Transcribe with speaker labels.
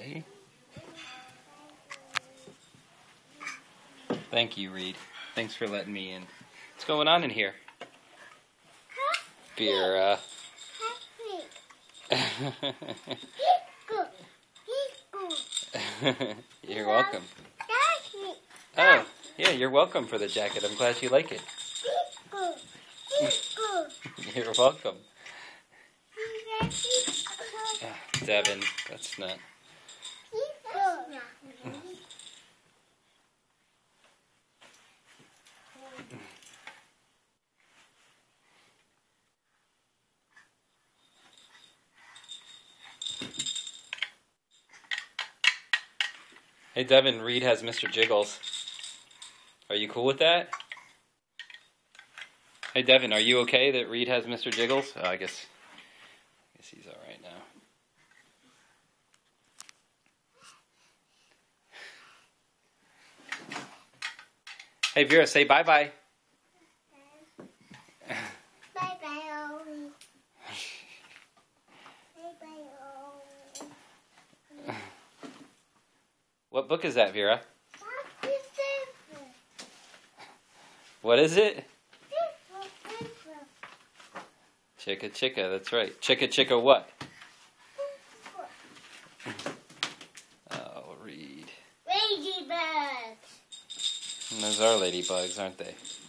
Speaker 1: Okay. Thank you, Reed. Thanks for letting me in. What's going on in here? Vera. You're welcome. Oh, yeah, you're welcome for the jacket. I'm glad you like it. You're welcome. Devin, that's not... Hey Devin, Reed has Mr. Jiggles. Are you cool with that? Hey Devin, are you okay that Reed has Mr. Jiggles? Oh, I guess he's alright now. Hey Vera, say bye-bye. What book is that, Vera? What is it? Chicka Chicka, that's right. Chicka Chicka what? Oh, Reed.
Speaker 2: Ladybugs.
Speaker 1: Those are ladybugs, aren't they?